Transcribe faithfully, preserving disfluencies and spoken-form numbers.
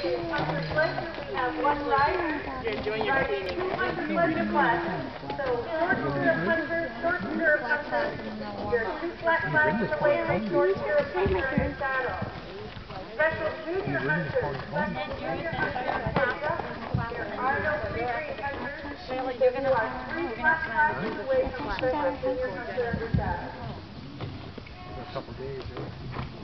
Hunter pleasure, we have one rider, riding two hundred pleasure classes. So, short stirrup hunter, short stirrup hunter, your two flat flags away from short stirrup hunter in the saddle. Special junior hunter, left junior hunter, heads up. There are no free green hunters. You are three flat classes away from special junior hunter in the saddle. A couple days, right?